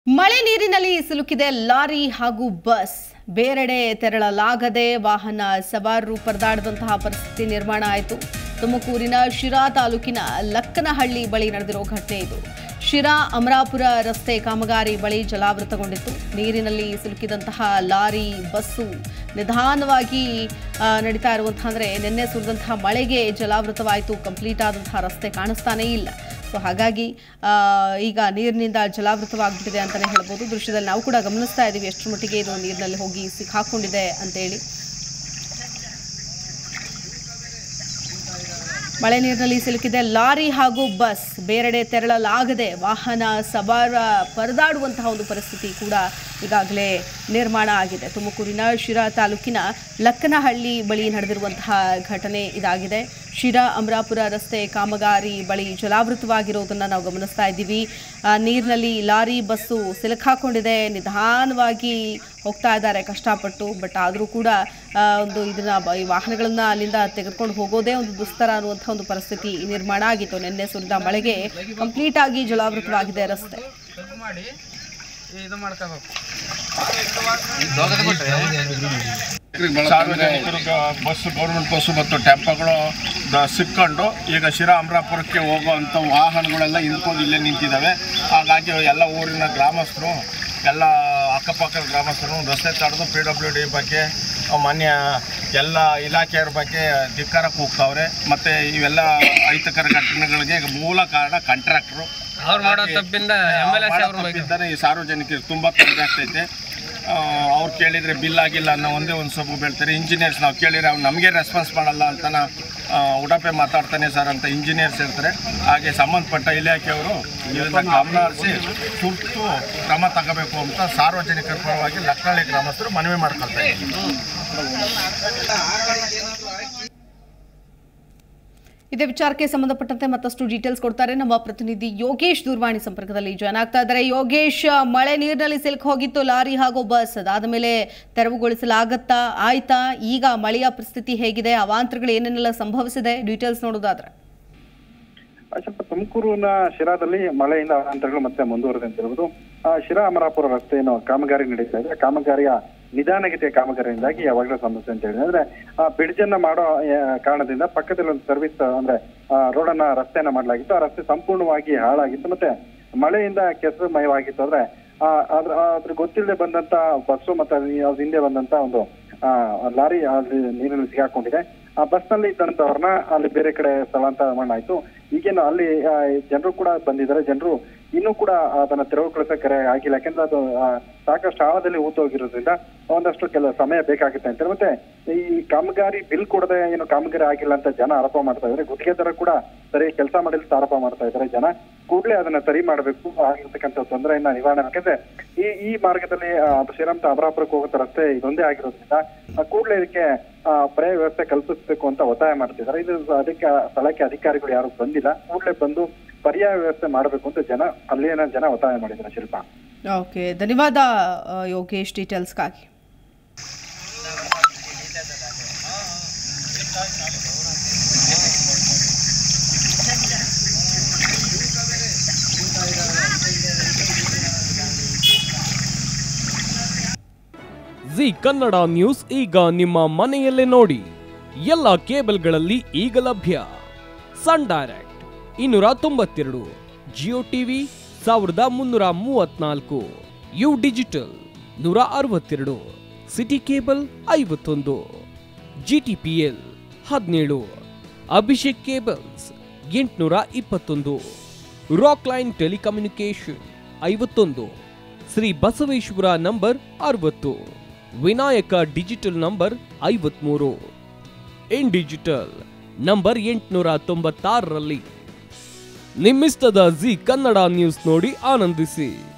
ಮಳೆ ನೀರಿನಲ್ಲಿ ಸಿಲುಕಿದೆ ಲಾರಿ ಹಾಗೂ ಬಸ್. ಬೇರೆಡೆ ತೆರಳಲಾಗದೆ ವಾಹನ ಸವಾರರು ಪರದಾಡದಂತಹ ಪರಿಸ್ಥಿತಿ ನಿರ್ಮಾಣ ಆಯಿತು. ತುಮಕೂರಿನ ಶಿರಾ ತಾಲೂಕಿನ ಲಕ್ಕನಹಳ್ಳಿ ಬಳಿ ನಡೆದಿರೋ ಘಟನೆ ಇದು. ಶಿರಾ ಅಮರಾಪುರ ರಸ್ತೆ ಕಾಮಗಾರಿ ಬಳಿ ಜಲಾವೃತಗೊಂಡಿತ್ತು. ನೀರಿನಲ್ಲಿ ಸಿಲುಕಿದಂತಹ ಲಾರಿ ಬಸ್ಸು ನಿಧಾನವಾಗಿ ನಡೀತಾ ಇರುವಂತಹ ಅಂದರೆ ನಿನ್ನೆ ಸುರಿದಂತಹ ಮಳೆಗೆ ಜಲಾವೃತವಾಯಿತು. ಕಂಪ್ಲೀಟ್ ಆದಂತಹ ರಸ್ತೆ ಕಾಣಿಸ್ತಾನೇ ಇಲ್ಲ. ಸೊ ಹಾಗಾಗಿ ಈಗ ನೀರಿನಿಂದ ಜಲಾವೃತವಾಗ್ಬಿಟ್ಟಿದೆ ಅಂತಲೇ ಹೇಳ್ಬೋದು. ದೃಶ್ಯದಲ್ಲಿ ನಾವು ಕೂಡ ಗಮನಿಸ್ತಾ ಇದ್ದೀವಿ ಎಷ್ಟರ ಮಟ್ಟಿಗೆ ಇದು ನೀರಿನಲ್ಲಿ ಹೋಗಿ ಸಿಕ್ಕಾಕೊಂಡಿದೆ ಅಂತೇಳಿ. ಮಳೆ ನೀರಿನಲ್ಲಿ ಸಿಲುಕಿದೆ ಲಾರಿ ಹಾಗೂ ಬಸ್. ಬೇರೆಡೆ ತೆರಳಲಾಗದೆ ವಾಹನ ಸವಾರ ಪರದಾಡುವಂತಹ ಒಂದು ಪರಿಸ್ಥಿತಿ ಕೂಡ ಈಗಾಗಲೇ ನಿರ್ಮಾಣ ಆಗಿದೆ. ತುಮಕೂರಿನ ಶಿರಾ ತಾಲೂಕಿನ ಲಕ್ಕನಹಳ್ಳಿ ಬಳಿ ನಡೆದಿರುವಂತಹ ಘಟನೆ ಇದಾಗಿದೆ. ಶಿರಾ ಅಮರಾಪುರ ರಸ್ತೆ ಕಾಮಗಾರಿ ಬಳಿ ಜಲಾವೃತವಾಗಿರೋದನ್ನು ನಾವು ಗಮನಿಸ್ತಾ ಇದ್ದೀವಿ. ನೀರಿನಲ್ಲಿ ಲಾರಿ ಬಸ್ಸು ಸಿಲುಕಾಕೊಂಡಿದೆ. ನಿಧಾನವಾಗಿ ಹೋಗ್ತಾ ಇದ್ದಾರೆ ಕಷ್ಟಪಟ್ಟು. ಬಟ್ ಆದರೂ ಕೂಡ ಈ ವಾಹನಗಳನ್ನು ಅಲ್ಲಿಂದ ತೆಗೆದುಕೊಂಡು ಹೋಗೋದೇ ಒಂದು ದುಸ್ತರ ಅನ್ನುವಂಥ ಒಂದು ಪರಿಸ್ಥಿತಿ ನಿರ್ಮಾಣ ಆಗಿತ್ತು. ನಿನ್ನೆ ಸುರಿದ ಮಳೆಗೆ ಕಂಪ್ಲೀಟ್ ಆಗಿ ಜಲಾವೃತವಾಗಿದೆ ರಸ್ತೆ. ಸಾರ್ವಜನಿಕರು ಬಸ್ಸು, ಗೌರ್ಮೆಂಟ್ ಬಸ್ಸು ಮತ್ತು ಟೆಂಪೋಗಳು ಸಿಕ್ಕೊಂಡು ಈಗ ಶಿರಾ ಅಮರಾಪುರಕ್ಕೆ ಹೋಗುವಂಥ ವಾಹನಗಳೆಲ್ಲ ಹಿಂದ್ಕೊಂಡು ಇಲ್ಲೇ ನಿಂತಿದ್ದಾವೆ. ಹಾಗಾಗಿ ಎಲ್ಲ ಊರಿನ ಗ್ರಾಮಸ್ಥರು, ಎಲ್ಲ ಅಕ್ಕಪಕ್ಕದ ಗ್ರಾಮಸ್ಥರು ರಸ್ತೆ ತಡೆದು PWD ಬಗ್ಗೆ ಮಾನ್ಯ ಎಲ್ಲ ಇಲಾಖೆಯವ್ರ ಬಗ್ಗೆ ಧಿಕ್ಕಾರ ಕೂಗ್ತಾವ್ರೆ. ಮತ್ತು ಇವೆಲ್ಲ ಅಹಿತಕರ ಘಟನೆಗಳಿಗೆ ಮೂಲ ಕಾರಣ ಕಾಂಟ್ರಾಕ್ಟ್ರು. ಅವ್ರು ಮಾಡೋ ತಪ್ಪಿಂದ ಈ ಸಾರ್ವಜನಿಕರಿಗೆ ತುಂಬ ತೊಂದರೆ ಆಗ್ತೈತೆ. ಅವ್ರು ಕೇಳಿದರೆ ಬಿಲ್ ಆಗಿಲ್ಲ ಅನ್ನೋ ಒಂದೇ ಒಂದು ಸೊಪ್ಪು ಬೀಳ್ತಾರೆ. ಇಂಜಿನಿಯರ್ಸ್ ನಾವು ಕೇಳಿದರೆ ಅವ್ರು ನಮಗೆ ರೆಸ್ಪಾನ್ಸ್ ಮಾಡಲ್ಲ ಅಂತ ಉಡಪೆ ಮಾತಾಡ್ತಾನೆ ಸರ್ ಅಂತ ಇಂಜಿನಿಯರ್ಸ್ ಇರ್ತಾರೆ. ಹಾಗೆ ಸಂಬಂಧಪಟ್ಟ ಇಲಾಖೆಯವರು ಇದನ್ನು ಗಮನ ಹರಿಸಿ ತುರ್ತು ಕ್ರಮ ತಗೋಬೇಕು ಅಂತ ಸಾರ್ವಜನಿಕರ ಪರವಾಗಿ ಲಕ್ಕನಹಳ್ಳಿ ಗ್ರಾಮಸ್ಥರು ಮನವಿ ಮಾಡ್ಕೊಳ್ತಾರೆ. ಇದೇ ವಿಚಾರಕ್ಕೆ ಸಂಬಂಧಪಟ್ಟಂತೆ ಮತ್ತಷ್ಟು ಡೀಟೇಲ್ಸ್ ಕೊಡ್ತಾರೆ ನಮ್ಮ ಪ್ರತಿನಿಧಿ ಯೋಗೇಶ್. ದೂರವಾಣಿ ಸಂಪರ್ಕದಲ್ಲಿ ಜಾಯ್ನ್ ಆಗ್ತಾ ಇದ್ದಾರೆ. ಯೋಗೇಶ್, ಮಳೆ ನೀರಿನಲ್ಲಿ ಸಿಲುಕಿ ಹೋಗಿತ್ತು ಲಾರಿ ಹಾಗೂ ಬಸ್, ಅದಾದ ಮೇಲೆ ತೆರವುಗೊಳಿಸಲಾಗತ್ತಾ, ಆಯ್ತಾ? ಈಗ ಮಳೆಯ ಪರಿಸ್ಥಿತಿ ಹೇಗಿದೆ? ಅವಾಂತರಗಳು ಏನೇನೆಲ್ಲ ಸಂಭವಿಸಿದೆ? ಡೀಟೇಲ್ಸ್ ನೋಡೋದಾದ್ರೆ. ತುಮಕೂರಿನ ಶಿರಾದಲ್ಲಿ ಮಳೆಯಿಂದ ಅವಾಂತರಗಳು ಮತ್ತೆ ಮುಂದುವರೆದೆ ಅಂತ ಹೇಳ್ಬೋದು. ಶಿರಾ ಅಮರಾಪುರ ರಸ್ತೆಯನ್ನು ಕಾಮಗಾರಿ ನಡೀತಾ ಇದೆ. ಕಾಮಗಾರಿಯ ನಿಧಾನಗತಿಯ ಕಾಮಗಾರಿಯಿಂದಾಗಿ ಯಾವಾಗಲೂ ಸಮಸ್ಯೆ ಅಂತ ಹೇಳಿದ್ರೆ ಅಂದ್ರೆ ಬ್ರಿಡ್ಜ್ ಅನ್ನ ಮಾಡೋ ಕಾರಣದಿಂದ ಪಕ್ಕದಲ್ಲಿ ಒಂದು ಸರ್ವಿಸ್ ಅಂದ್ರೆ ರೋಡನ್ನ ರಸ್ತೆಯನ್ನ ಮಾಡಲಾಗಿತ್ತು. ಆ ರಸ್ತೆ ಸಂಪೂರ್ಣವಾಗಿ ಹಾಳಾಗಿತ್ತು. ಮತ್ತೆ ಮಳೆಯಿಂದ ಕೆಸರುಮಯವಾಗಿತ್ತು. ಅಂದ್ರೆ ಅದ್ರ ಗೊತ್ತಿಲ್ಲದೆ ಬಂದಂತ ಬಸ್ಸು ಮತ್ತೆ ಅದ್ರ ಹಿಂದೆ ಬಂದಂತ ಒಂದು ಲಾರಿ ಅಲ್ಲಿ ನೀರಿನಲ್ಲಿ ಸಿಗಾಕೊಂಡಿದೆ. ಆ ಬಸ್ ನಲ್ಲಿ ಇದ್ದಂತವ್ರನ್ನ ಅಲ್ಲಿ ಬೇರೆ ಕಡೆ ಸ್ಥಳಾಂತರ ಮಾಡಲಾಯಿತು. ಈಗೇನು ಅಲ್ಲಿ ಜನರು ಕೂಡ ಬಂದಿದ್ದಾರೆ. ಜನರು ಇನ್ನೂ ಕೂಡ ಅದನ್ನ ತೆರವುಗೊಳಿಸಕ್ಕೆ ಆಗಿಲ್ಲ. ಯಾಕೆಂದ್ರೆ ಅದು ಸಾಕಷ್ಟು ಆಳದಲ್ಲಿ ಊತೋಗಿರೋದ್ರಿಂದ ಒಂದಷ್ಟು ಸಮಯ ಬೇಕಾಗುತ್ತೆ ಅಂತ. ಮತ್ತೆ ಈ ಕಾಮಗಾರಿ ಬಿಲ್ ಕೊಡದೆ ಏನು ಕಾಮಗಾರಿ ಆಗಿಲ್ಲ ಅಂತ ಜನ ಆರೋಪ ಮಾಡ್ತಾ ಇದ್ದಾರೆ. ಗುತ್ತಿಗೆದಾರ ಕೂಡ ಸರಿ ಕೆಲಸ ಮಾಡಿಲ್ಲ ಅಂತ ಆರೋಪ ಮಾಡ್ತಾ ಇದ್ದಾರೆ. ಜನ ಕೂಡಲೇ ಅದನ್ನ ಸರಿ ಮಾಡಬೇಕು. ಆಗಿರ್ತಕ್ಕಂಥ ತೊಂದರೆಯನ್ನ ನಿವಾರಣೆ. ಯಾಕಂದ್ರೆ ಈ ಮಾರ್ಗದಲ್ಲಿ ಶ್ರೀರಾಮ್ ಅಮರಾಪುರಕ್ಕೆ ಹೋಗುತ್ತ ರಸ್ತೆ ಇದೊಂದೇ ಆಗಿರೋದ್ರಿಂದ ಕೂಡಲೇ ಇದಕ್ಕೆ ಪರ್ಯಾಯ ವ್ಯವಸ್ಥೆ ಕಲ್ಪಿಸಬೇಕು ಅಂತ ಒತ್ತಾಯ ಮಾಡ್ತಿದ್ದಾರೆ. ಇದು ಅದಕ್ಕೆ ಸ್ಥಳಕ್ಕೆ ಅಧಿಕಾರಿಗಳು ಯಾರು ಬಂದಿಲ್ಲ. ಕೂಡಲೇ ಬಂದು ಪರ್ಯಾಯ ವ್ಯವಸ್ಥೆ ಮಾಡಬೇಕು ಅಂತ ಅಲ್ಲಿನ ಜನ ಒತ್ತಾಯ ಮಾಡಿದ್ದಾರೆ. ಶಿಲ್ಪ, ಓಕೆ, ಧನ್ಯವಾದ ಯೋಗೇಶ್ ಡೀಟೇಲ್ಸ್ಗಾಗಿ. ಜಿ ಕನ್ನಡ ನ್ಯೂಸ್ ಈಗ ನಿಮ್ಮ ಮನೆಯಲ್ಲೇ ನೋಡಿ. ಎಲ್ಲ ಕೇಬಲ್ಗಳಲ್ಲಿ ಈಗ ಲಭ್ಯ. Sun Direct 292, Jio TV 1334, U digital 162, city cable 51, GTPL 17, Abhishek cables 821, Rockline telecommunication 51, Shri Basaveshwara number 60, Vinayaka digital number 53, in digital number 896ರಲ್ಲಿ. ನಿಮ್ಮಿಸ್ತದ ಜಿ ಕನ್ನಡ ನ್ಯೂಸ್ ನೋಡಿ ಆನಂದಿಸಿ.